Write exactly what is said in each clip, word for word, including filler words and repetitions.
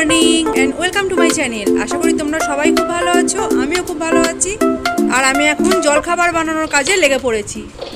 Morning and welcome to my channel. আশা করি তোমরা সবাই খুব ভালো আছো, আমিও খুব ভালো আছি। আর আমি এখন জলখাবার বানানোর কাজে লেগে পড়েছি।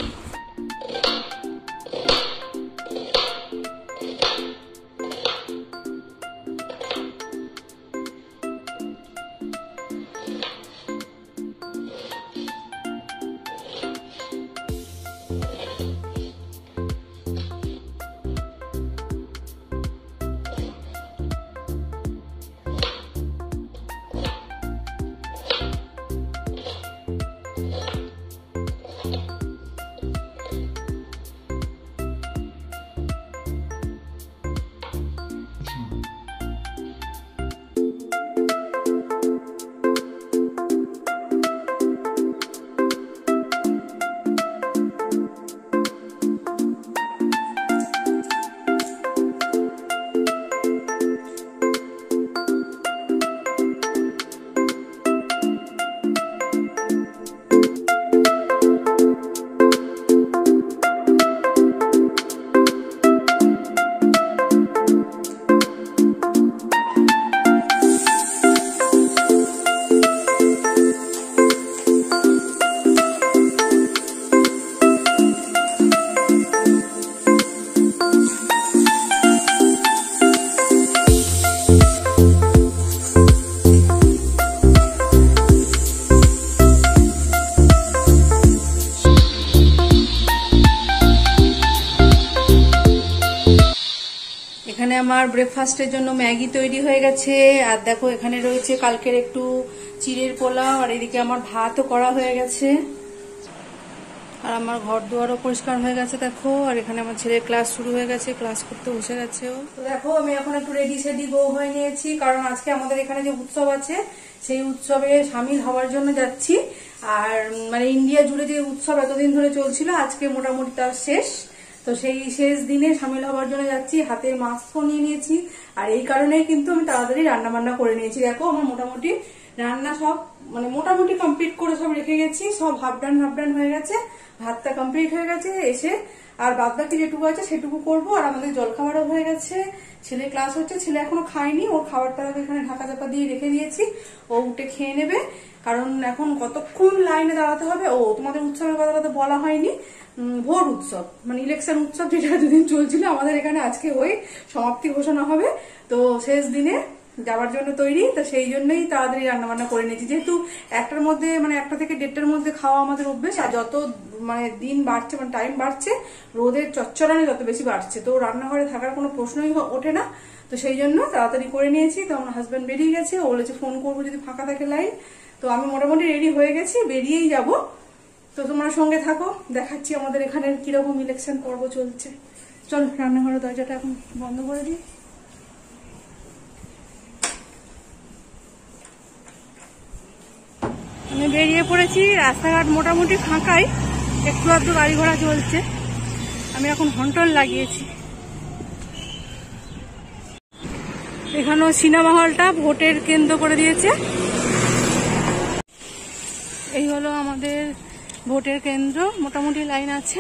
এখানে আমার ব্রেকফাস্টের জন্য ম্যাগি তৈরি হয়ে গেছে। আর দেখো এখানে রয়েছে কালকের একটু চিড়ের পোলাও, আর এদিকে আমার ভাতও করা হয়ে গেছে। আর আমার ঘর দুয়ারও পরিষ্কার হয়ে গেছে দেখো। আর এখানে আমার ছেলের ক্লাস শুরু হয়ে গেছে, ক্লাস করতে বসে গেছে ও। তো দেখো আমি এখন একটু রেডি সেডি বউ হয়ে নিয়েছি, কারণ আজকে আমাদের এখানে যে উৎসব আছে সেই উৎসবে সামিল হওয়ার জন্য যাচ্ছি। আর মানে ইন্ডিয়া জুড়ে যে উৎসব এতদিন ধরে চলছিল, আজকে মোটামুটি তার শেষ। তো সেই শেষ দিনে সামিল হওয়ার জন্য যাচ্ছি। হাতে মাস্কও নিয়ে নিয়েছি। আর এই কারণেই কিন্তু আমি তাড়াতাড়ি রান্না বান্না করে নিয়েছি। দেখো আমার মোটামুটি রান্না সব মানে মোটামুটি কমপ্লিট করে সব রেখে গেছি, সব হাফ ডান হাফ ডান হয়ে গেছে। ভাতটা কমপ্লিট হয়ে গেছে, এসে আর বাদ বাকি যেটুকু আছে সেটুকু করবো। আর আমাদের জলখাবারও হয়ে গেছে, ছেলে ক্লাস হচ্ছে, ছেলে এখনো খায়নি, ওর খাবারটা এখানে ঢাকা চাপা দিয়ে রেখে দিয়েছি, ও উঠে খেয়ে নেবে। কারণ এখন কতক্ষণ লাইনে দাঁড়াতে হবে। ও তোমাদের উৎসবের কথাটা তো বলা হয়নি, ভোট উৎসব মানে ইলেকশন উৎসব যেটা দুদিন চলছিল আমাদের এখানে, আজকে ওই সমাপ্তি ঘোষণা হবে। তো শেষ দিনে যাওয়ার জন্য তৈরি, তো সেই জন্যই তাড়াতাড়ি রান্না বান্না করে নিয়েছি। যেহেতু একটার মধ্যে মানে একটা থেকে দেড়টার মধ্যে খাওয়া আমাদের অভ্যেস, আর যত মানে দিন বাড়ছে মানে টাইম বাড়ছে, রোদের চচ্চড়ানি যত বেশি বাড়ছে, তো রান্নাঘরে থাকার কোনো প্রশ্নই ওঠে না। তো সেই জন্য তাড়াতাড়ি করে নিয়েছি। তো আমার হাজব্যান্ড বেরিয়ে গেছে, ও বলেছে ফোন করবো যদি ফাঁকা থাকে লাইন। তো আমি মোটামুটি রেডি হয়ে গেছি, বেরিয়েই যাব। তো তোমরা সঙ্গে থাকো, দেখাচ্ছি আমাদের এখানে কিরকম ইলেকশন পর্ব চলছে। চল রান্নাঘরের দরজাটা এখন বন্ধ করে দিই। আমি বেরিয়ে পড়েছি, রাস্তাঘাট মোটামুটি ফাঁকাই, একটু আধটু গাড়ি ঘোড়া চলছে। আমি এখন হন্টন লাগিয়েছি। এখানেও সিনেমা হলটা ভোটের কেন্দ্র করে দিয়েছে। এই হলো আমাদের ভোটের কেন্দ্র, মোটামুটি লাইন আছে।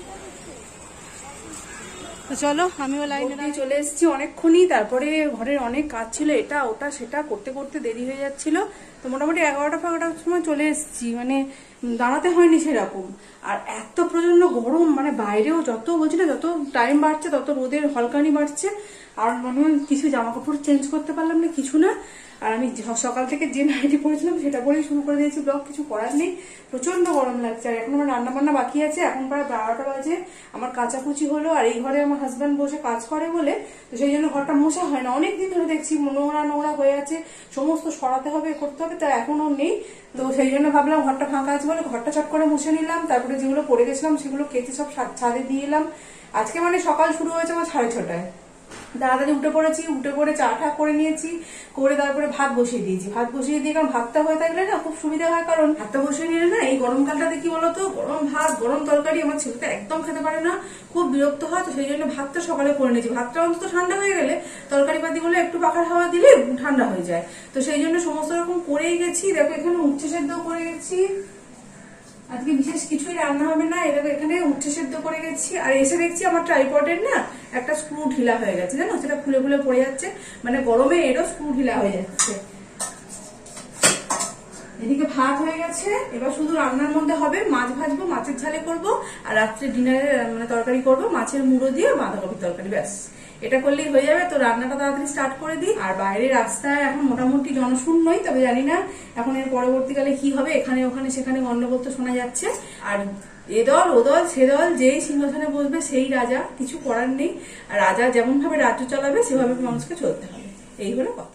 তো চলো আমিও লাইনে চলে এসেছি অনেকক্ষণই। তারপরে ঘরের অনেক কাজ ছিল, এটা ওটা সেটা করতে করতে দেরি হয়ে যাচ্ছিল। তো মোটামুটি এগারোটা ফাগারোটার সময় চলে এসেছি, মানে দাঁড়াতে হয়নি সেরকম। আর এত প্রচন্ড গরম, মানে বাইরেও যত বলছি না, যত টাইম বাড়ছে তত রোদের হলকানি বাড়ছে। আর মানে কিছু জামা কাপড় চেঞ্জ করতে পারলাম না, কিছু না। আর আমি সকাল থেকে যে নাইটি পরেছিলাম সেটা পরেই শুরু করে দিয়েছি ব্লগ, কিছু করার নেই, প্রচন্ড গরম লাগছে। আর এখন আমার রান্না বান্না বাকি আছে, এখন প্রায় বারোটা বাজে, আমার কাচাকুচি হলো। আর এই ঘরে আমার হাজব্যান্ড বসে কাজ করে বলে, তো সেই জন্য ঘরটা মোছা হয় না। অনেকদিন ধরে দেখছি নোংরা নোংরা হয়ে আছে, সমস্ত সরাতে হবে, করতে হবে, তা এখনো নেই। তো সেই জন্য ভাবলাম ঘরটা ফাঁকা আছে বলে ঘরটা চট করে মুছে নিলাম। তারপরে যেগুলো পড়ে গেছিলাম সেগুলো কেচে সব ছাদে দিয়ে এলাম। আজকে মানে সকাল শুরু হয়েছে আমার সাড়ে ছটায়, তাড়াতাড়ি উঠে পড়েছি, উঠে পড়ে চা টা করে নিয়েছি, করে তারপরে ভাত বসিয়ে দিয়েছি। ভাত বসিয়ে দিয়ে কারণ ভাতটা হয়ে থাকলে না খুব সুবিধা হয়, কারণ ভাতটা বসিয়ে নিলে না এই গরমকালটাতে কি বলতো, গরম ভাত গরম তরকারি আমার ছেলেটা একদম খেতে পারে না, খুব বিরক্ত হয়। তো সেই জন্য ভাতটা সকালে করে নিয়েছি। ভাতটা অন্তত ঠান্ডা হয়ে গেলে তরকারি পাতি গুলো একটু পাখার হাওয়া দিলে ঠান্ডা হয়ে যায়। তো সেই জন্য সমস্ত রকম করেই গেছি। দেখো এখানে উচ্ছে সেদ্ধ করে গেছি, আজকে বিশেষ কিছুই রান্না হবে না। এটা এখানে উচ্ছে সেদ্ধ করে গেছি, আর এসে দেখছি আমার ট্রাইপডের না একটা স্ক্রু ঢিলা হয়ে গেছে, জানো, সেটা খুলে খুলে পড়ে যাচ্ছে, মানে গরমে এরও স্ক্রু ঢিলা হয়ে যাচ্ছে। এদিকে ভাত হয়ে গেছে, এবার শুধু রান্নার মধ্যে হবে মাছ ভাজবো, মাছের ঝালে করব, আর রাত্রে ডিনারে মানে তরকারি করব মাছের মুড়ো দিয়ে বাঁধাকপির তরকারি, ব্যাস এটা করলেই হয়ে যাবে। তো রান্নাটা তাড়াতাড়ি স্টার্ট করে দিই। আর বাইরে রাস্তায় এখন মোটামুটি জনশূন্যই, তবে জানি না এখন এর পরবর্তীকালে কি হবে, এখানে ওখানে সেখানে গন্ডগোল তো শোনা যাচ্ছে। আর এ দল ও দল সে দল, যেই সিংহাসনে বসবে সেই রাজা, কিছু করার নেই। আর রাজা যেমন ভাবে রাজ্য চালাবে সেভাবে মানুষকে চলতে হবে, এই হলো কথা।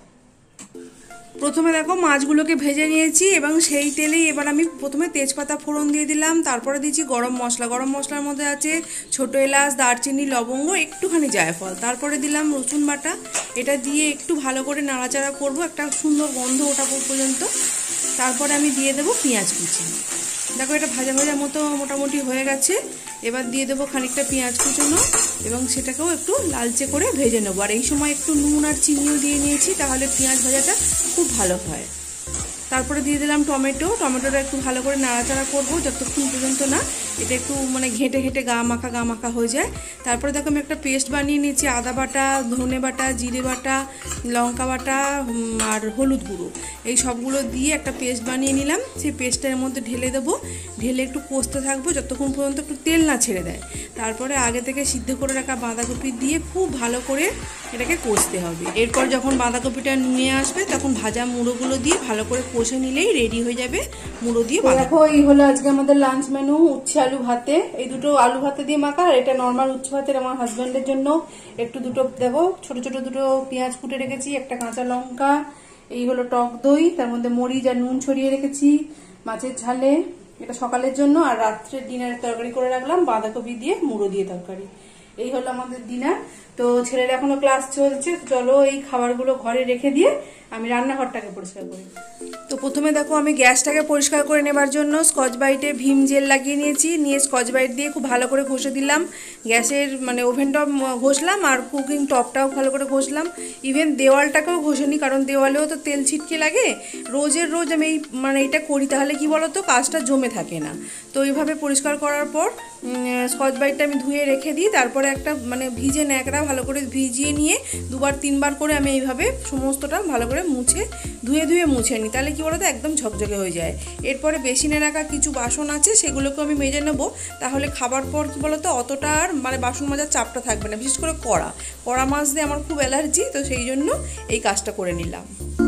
প্রথমে দেখো মাছগুলোকে ভেজে নিয়েছি এবং সেই তেলেই এবার আমি প্রথমে তেজপাতা ফোড়ন দিয়ে দিলাম, তারপরে দিয়েছি গরম মশলা। গরম মশলার মধ্যে আছে ছোটো এলাচ, দারচিনি, লবঙ্গ, একটুখানি জায়ফল, তারপরে দিলাম রসুন বাটা। এটা দিয়ে একটু ভালো করে নাড়াচাড়া করব, একটা সুন্দর গন্ধ ওঠা পর্যন্ত। তারপরে আমি দিয়ে দেবো পেঁয়াজ কুচি। দেখো এটা ভাজা ভাজা মতো মোটামুটি হয়ে গেছে। এবার দিয়ে দেবো খানিকটা পেঁয়াজ কুচনো এবং সেটাকেও একটু লালচে করে ভেজে নেবো। আর এই সময় একটু নুন আর চিনিও দিয়ে নিয়েছি, তাহলে পেঁয়াজ ভাজাটা খুব ভালো হয়। তারপরে দিয়ে দিলাম টমেটো। টমেটোটা একটু ভালো করে নাড়াচাড়া করবো যতক্ষণ পর্যন্ত না এটা একটু মানে ঘেঁটে ঘেঁটে গা মাখা গা মাখা হয়ে যায়। তারপরে দেখো আমি একটা পেস্ট বানিয়ে নিয়েছি, আদা বাটা, ধনে বাটা, জিরে বাটা, লঙ্কা বাটা আর হলুদ গুঁড়ো, এই সবগুলো দিয়ে একটা পেস্ট বানিয়ে নিলাম। সেই পেস্টটার মধ্যে ঢেলে দেবো, ঢেলে একটু কষতে থাকবো যতক্ষণ পর্যন্ত একটু তেল না ছেড়ে দেয়। তারপরে আগে থেকে সিদ্ধ করে রাখা বাঁধাকপি দিয়ে খুব ভালো করে এটাকে কষতে হবে। এরপর যখন বাঁধাকপিটা নিয়ে আসবে তখন ভাজা মুড়োগুলো দিয়ে ভালো করে কষে নিলেই রেডি হয়ে যাবে মুড়ো দিয়ে। দেখো এই হলো আজকে আমাদের লাঞ্চ মেনু, উচ্ছে আলু ভাতে। এই দুটো আলু ভাতে দিয়ে মাখা, আর এটা নর্মাল উচ্ছে ভাতের আমার হাজব্যান্ডের জন্য একটু দুটো দেখো ছোট ছোট দুটো পেঁয়াজ কুটে রেখেছি, একটা কাঁচা লঙ্কা, এই হলো টক দই, তার মধ্যে মরিচ আর নুন ছড়িয়ে রেখেছি মাছের ঝালে, এটা সকালের জন্য। আর রাত্রে ডিনারের তরকারি করে রাখলাম বাঁধাকপি দিয়ে মুড়ো দিয়ে তরকারি। এই হলো আমাদের ডিনার। তো ছেলের এখনো ক্লাস চলছে, চলো এই খাবারগুলো ঘরে রেখে দিয়ে আমি রান্নাঘরটাকে পরিষ্কার করি। তো প্রথমে দেখো আমি গ্যাসটাকে পরিষ্কার করে নেবার জন্য স্কচ ব্রাইটে ভীম জেল লাগিয়ে নিয়েছি, নিয়ে স্কচ ব্রাইট দিয়ে খুব ভালো করে ঘষে দিলাম। গ্যাসের মানে ওভেনটা ঘষলাম আর কুকিং টপটাও ভালো করে ঘষলাম, ইভেন দেওয়ালটাকেও ঘষেনি, কারণ দেওয়ালেও তো তেল ছিটকে লাগে। রোজের রোজ আমি এই মানে এটা করি, তাহলে কি বলতো কাজটা জমে থাকে না। তো এইভাবে পরিষ্কার করার পর স্কচ ব্রাইটটা আমি ধুয়ে রেখে দিই। তারপরে একটা মানে ভিজে ন্যাকড়া ভালো করে ভিজিয়ে নিয়ে দুবার তিনবার করে আমি এইভাবে সমস্তটা ভালো করে মুছে ধুয়ে ধুয়ে মুছে নিই, তাহলে কি বলতো একদম ঝকঝকে হয়ে যায়। এরপরে বেসিনে রাখা কিছু বাসন আছে সেগুলোকে আমি মেজে নেব, তাহলে খাবার পর কি বলতো অতটা আর মানে বাসন মাজার চাপটা থাকবে না। বিশেষ করে কড়া কড়া মাছ দিয়ে আমার খুব অ্যালার্জি, তো সেই জন্য এই কাজটা করে নিলাম।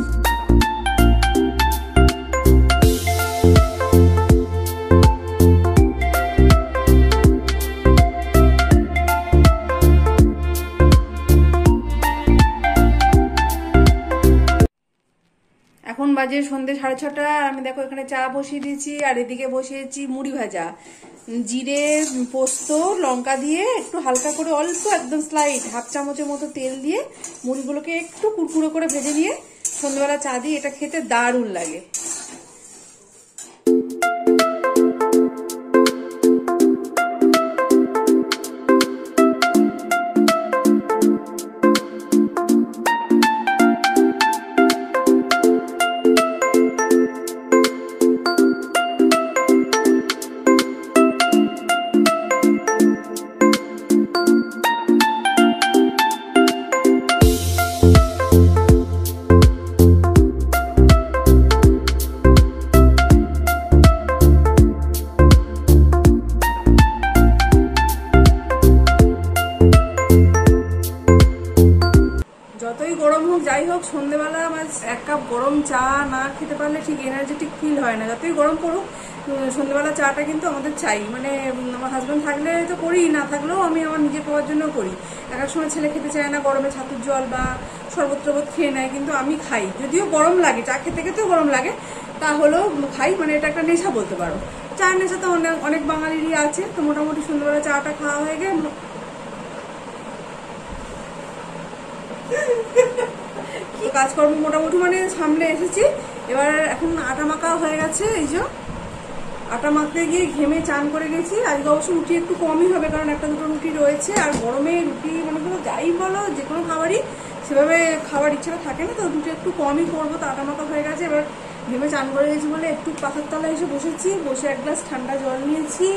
এখন বাজে সন্ধ্যে সাড়ে ছটা, আমি দেখো এখানে চা বসিয়ে দিয়েছি, আর এদিকে বসিয়েছি মুড়ি ভাজা। জিরে পোস্ত লঙ্কা দিয়ে একটু হালকা করে অল্প একদম স্লাইড হাফ চামচের মতো তেল দিয়ে মুড়িগুলোকে একটু কুড়কুড়ো করে ভেজে নিয়ে সন্ধ্যেবেলা চা দিয়ে এটা খেতে দারুণ লাগে। যাই হোক সন্ধ্যেবেলা আমার এক কাপ গরম চা না খেতে পারলে ঠিক এনার্জেটিক ফিল হয় না। যতই গরম পড়ুক সন্ধ্যেবেলা চাটা কিন্তু আমাদের চাই, মানে আমার হাজব্যান্ড থাকলে তো করি, না থাকলেও আমি আমার নিজের খাওয়ার জন্য করি। এক এক সময় ছেলে খেতে চায় না, গরমে ছাতুর জল বা শরবত টরবত খেয়ে নেয়, কিন্তু আমি খাই, যদিও গরম লাগে, চা খেতে খেতেও গরম লাগে, তাহলেও খাই, মানে এটা একটা নেশা বলতে পারো। চার নেশা তো অনেক অনেক বাঙালিরই আছে। তো মোটামুটি সন্ধ্যেবেলা চাটা খাওয়া হয়ে গেল, কাজকর্ম মোটামুটি মানে সামনে এসেছি। এবার এখন আটা মাখা হয়ে গেছে, এই যে আটা মাখতে গিয়ে ঘেমে চান করে গেছি। আজকে অবশ্য রুটি একটু কমই হবে, কারণ একটা দুটো রুটি রয়েছে, আর গরমে রুটি মানে কোনো যাই বলো যে কোনো খাবারই সেভাবে খাবার ইচ্ছাটা থাকে না, তো রুটি একটু কমই করবো। তো আটা মাখা হয়ে গেছে, এবার ভেবে চান করে গেছি বলে একটু পাখার তলায় এসে বসেছি, বসে এক গ্লাস ঠান্ডা জল নিয়েছি।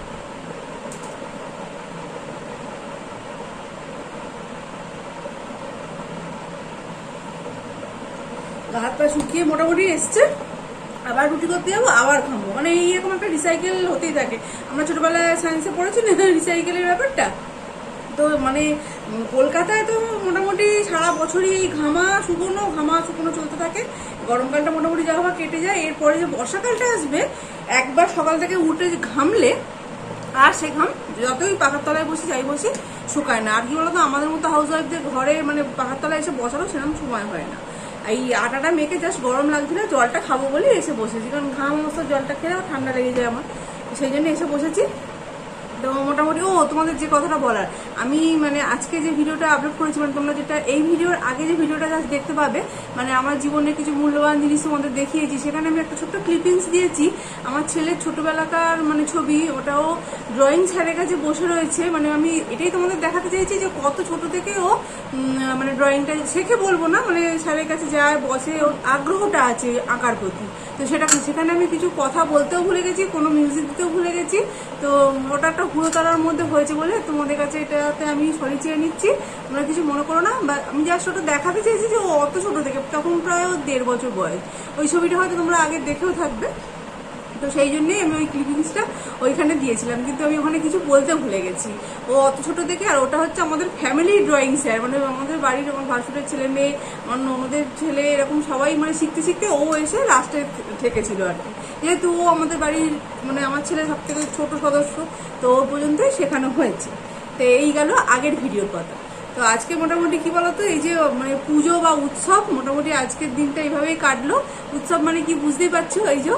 হাত পা শুকিয়ে মোটামুটি এসছে, আবার রুটি করতে যাবো, আবার খাবো, মানে এইরকম একটা রিসাইকেল হতেই থাকে। আমরা ছোটবেলায় সায়েন্সে পড়েছি না রিসাইকেলের ব্যাপারটা, তো মানে কলকাতায় তো মোটামুটি সারা বছরই এই ঘামা শুকনো ঘামা শুকনো চলতে থাকে। গরমকালটা মোটামুটি যা হওয়া কেটে যায়, এরপরে যে বর্ষাকালটা আসবে একবার সকাল থেকে উঠে ঘামলে আর সে ঘাম যতই পাখার তলায় বসে যাই বসে শুকায় না। আর কি বলতো, আমাদের মতো হাউস ওয়াইফদের ঘরে মানে পাখার তলায় এসে বসারও সেরকম সময় হয় না। এই আটাটা মেখে জাস্ট গরম লাগছিল, জলটা খাবো বলে এসে বসেছি, কারণ ঘাম অবস্থা জলটা খেলেও ঠান্ডা লেগে যায় আমার, সেই জন্য এসে বসেছি। তো মোটামুটি ও তোমাদের যে কথাটা বলার, আমি মানে আজকে যে ভিডিওটা আপলোড করেছি, মানে তোমরা যেটা এই ভিডিওর আগে যে ভিডিওটা দেখতে পাবে, মানে আমার জীবনের কিছু মূল্যবান জিনিস তোমাদের দেখিয়েছি, সেখানে আমি একটা ছোট্ট ক্লিপিংস দিয়েছি আমার ছেলের ছোটবেলাকার মানে ছবি। ওটাও ড্রয়িং স্যারের কাছে বসে রয়েছে, মানে আমি এটাই তোমাদের দেখাতে চাইছি যে কত ছোট থেকে ও মানে ড্রয়িংটা শেখে বলবো না, মানে স্যারের কাছে যায় বসে, ওর আগ্রহটা আছে আঁকার প্রতি। তো সেটা সেখানে আমি কিছু কথা বলতেও ভুলে গেছি, কোনো মিউজিক দিতেও ভুলে গেছি। তো ওটা একটা হুড়োতাড়ার মধ্যে হয়েছে বলে তোমাদের কাছে এটাতে আমি সরি চেয়ে নিচ্ছি, তোমরা কিছু মনে করো না। বা আমি জাস্ট ওটা দেখাতে চেয়েছি যে ও অত ছোট থেকে, তখন প্রায় দেড় বছর বয়স। ওই ছবিটা হয়তো তোমরা আগে দেখেও থাকবে, তো সেই জন্যই আমি ওই ক্লিপিংসটা ওইখানে দিয়েছিলাম, কিন্তু আমি ওখানে কিছু বলতে ভুলে গেছি। ও অত ছোট থেকে, আর ওটা হচ্ছে আমাদের ফ্যামিলি ড্রয়িং স্যার, মানে আমাদের বাড়ির আমার ভাসুরের ছেলে মেয়ে, আমার ননদের ছেলে, এরকম সবাই মানে শিখতে শিখতে ও এসে লাস্টে ঠেকেছিল আর কি। যেহেতু ও আমাদের বাড়ির মানে আমার ছেলে সব থেকে ছোট সদস্য, তো ও পর্যন্তই শেখানো হয়েছে। তো এই গেল আগের ভিডিওর কথা। তো আজকে মোটামুটি কি বলতো, এই যে মানে পুজো বা উৎসব, মোটামুটি আজকের দিনটা এইভাবেই কাটলো। উৎসব মানে কি বুঝতেই পারছো, এই যে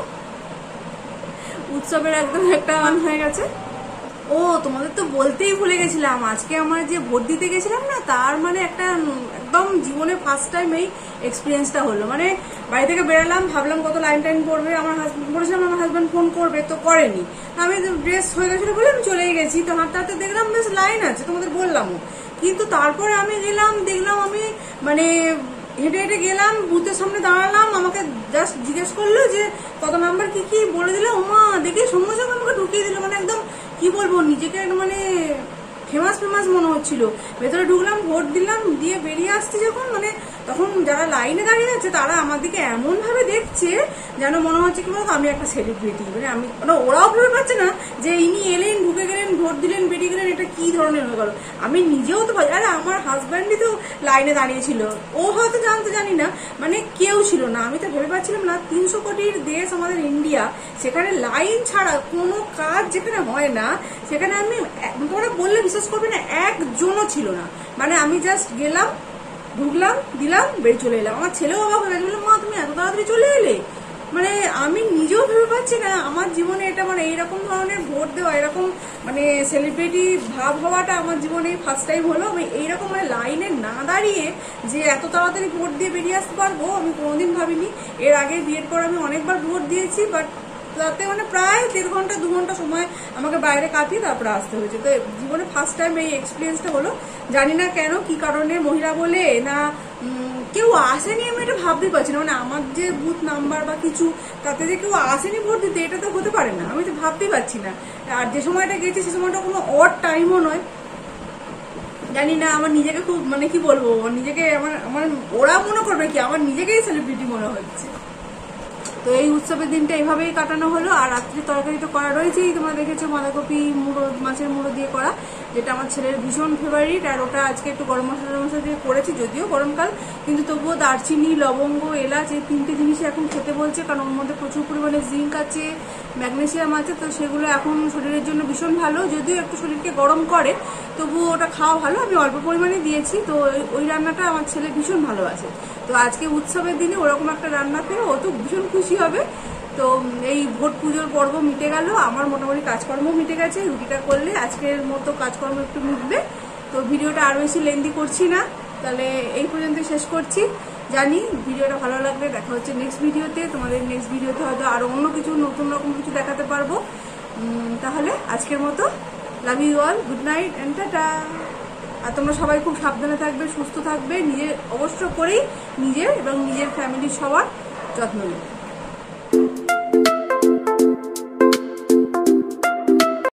উৎসবের একদম একটা মান হয়ে গেছে। ও তোমাদের তো বলতেই ভুলে গেছিলাম, আজকে আমার যে ভোট দিতে গেছিলাম না, তার মানে একটা একদম জীবনে ফার্স্ট টাইম এই এক্সপিরিয়েন্সটা হলো। মানে বাড়ি থেকে বেরালাম, ভাবলাম কত লাইন টাইন পড়বে, আমার হাজব্যান্ড বলেছিলাম আমার হাজব্যান্ড ফোন করবে, তো করেনি। আমি ড্রেস হয়ে গেছিল বলে আমি চলেই গেছি, তো হাঁটতে হাঁটতে দেখলাম বেশ লাইন আছে, তোমাদের বললামও। কিন্তু তারপরে আমি গেলাম, দেখলাম আমি মানে হেঁটে হেঁটে গেলাম, বুথের সামনে দাঁড়ালাম, আমাকে জাস্ট জিজ্ঞেস করলো যে কত নাম্বার কি কি বলে দিল, ওমা দেখে সঙ্গে সঙ্গে আমাকে ঢুকিয়ে দিল। মানে একদম কি বলবো, নিজেকে মানে ফেমাস ফেমাস মনে হচ্ছিল। ভেতরে ঢুকলাম, ভোট দিলাম, দিয়ে বেরিয়ে আসছি যখন, মানে তখন যারা লাইনে দাঁড়িয়ে আছে তারা আমার দিকে এমন ভাবে দেখছে যেন মনে হচ্ছে কি বলতো আমি একটা সেলিব্রিটি। মানে আমি মানে ওরাও ভেবে পাচ্ছে না যে ইনি এলেন, ঢুকে গেলেন, ভোট দিলেন, বেরিয়ে গেলেন, এটা কি ধরনের হয়ে গেল। আমি নিজেও তো ভাই, আরে আমার হাজব্যান্ডই তো লাইনে দাঁড়িয়েছিল, ও হয়তো জানতে জানি না, মানে কেউ ছিল না। আমি তো ভেবে পাচ্ছিলাম না, তিনশো কোটির দেশ আমাদের ইন্ডিয়া, সেখানে লাইন ছাড়া কোনো কাজ যেখানে হয় না, সেখানে আমি তোমরা বললে বিশ্বাস করবে না, একজনও ছিল না। মানে আমি জাস্ট গেলাম, ঢুকলাম, দিলাম, বেরিয়ে চলে এলাম। আমার ছেলেও অবাক হয়ে গেছে, মা তুমি এত তাড়াতাড়ি চলে এলে। মানে আমি নিজেও ভেবে পাচ্ছি না আমার জীবনে এটা, মানে এইরকম ধরনের ভোট দেওয়া, এরকম মানে সেলিব্রিটি ভাব হওয়াটা আমার জীবনে ফার্স্ট টাইম হলো। আমি এইরকম মানে লাইনে না দাঁড়িয়ে যে এত তাড়াতাড়ি ভোট দিয়ে বেরিয়ে আসতে পারবো আমি কোনোদিন ভাবিনি। এর আগে বিয়ের পর আমি অনেকবার ভোট দিয়েছি, বাট তাতে মানে প্রায় দেড় ঘন্টা দু ঘন্টা সময় আমাকে বাইরে কাটিয়ে তারপরে আসতে হয়েছে। তো জীবনে ফার্স্ট টাইম এই এক্সপিরিয়েন্সটা হলো। জানি না কেন, কি কারণে, মহিলা বলে না কেউ আসেনি, আমি এটা ভাবতে পারছি না। মানে আমার যে বুথ নাম্বার বা কিছু, তাতে যে কেউ আসেনি ভোট দিতে, এটা তো হতে পারে না, আমি তো ভাবতেই পারছি না। আর যে সময়টা গেছি সে সময়টা কোনো অড টাইমও নয়। জানি না, আমার নিজেকে খুব মানে কি বলবো, নিজেকে আমার আমার ওরা মনে করবে কি আমার নিজেকেই সেলিব্রিটি মনে হচ্ছে। তো এই উৎসবের দিনটা এইভাবেই কাটানো হলো। আর রাত্রি তরকারি তো করা রয়েছেই, তোমরা দেখেছো বাঁধাকপি মুড়ো, মাছের মুড়ো দিয়ে করা, যেটা আমার ছেলের ভীষণ ফেভারিট। আর ওটা আজকে একটু গরম মশলা মশলা দিয়ে করেছি, যদিও গরমকাল, কিন্তু তবুও দারচিনি, লবঙ্গ, এলাচ এই তিনটে জিনিস এখন খেতে বলছে, কারণ ওর মধ্যে প্রচুর পরিমাণে জিঙ্ক আছে, ম্যাগনেসিয়াম আছে, তো সেগুলো এখন শরীরের জন্য ভীষণ ভালো। যদিও একটু শরীরকে গরম করে, তবুও ওটা খাওয়া ভালো। আমি অল্প পরিমাণে দিয়েছি, তো ওই রান্নাটা আমার ছেলে ভীষণ ভালোবাসে। তো আজকে উৎসবের দিনে ওরকম একটা রান্না পেয়ে ও তো ভীষণ খুশি হবে। তো এই ভোট পুজোর পর্ব মিটে গেল, আমার মোটামুটি কাজকর্ম মিটে গেছে। রুটিটা করলে আজকের মতো কাজকর্ম একটু মিটবে। তো ভিডিওটা আর বেশি লেন্দি করছি না, তাহলে এই পর্যন্ত শেষ করছি। জানি ভিডিওটা ভালো লাগলে দেখা হচ্ছে নেক্সট ভিডিওতে। তোমাদের নেক্সট ভিডিওতে হয়তো আরো অন্য কিছু নতুন রকম কিছু দেখাতে পারবো। তাহলে আজকের মতো love you all, good night and tata. আর তোমরা সবাই খুব সাবধানে থাকবে, সুস্থ থাকবে, নিজের অবশ্য করেই নিজের এবং নিজের ফ্যামিলির সবার যত্ন নেবে।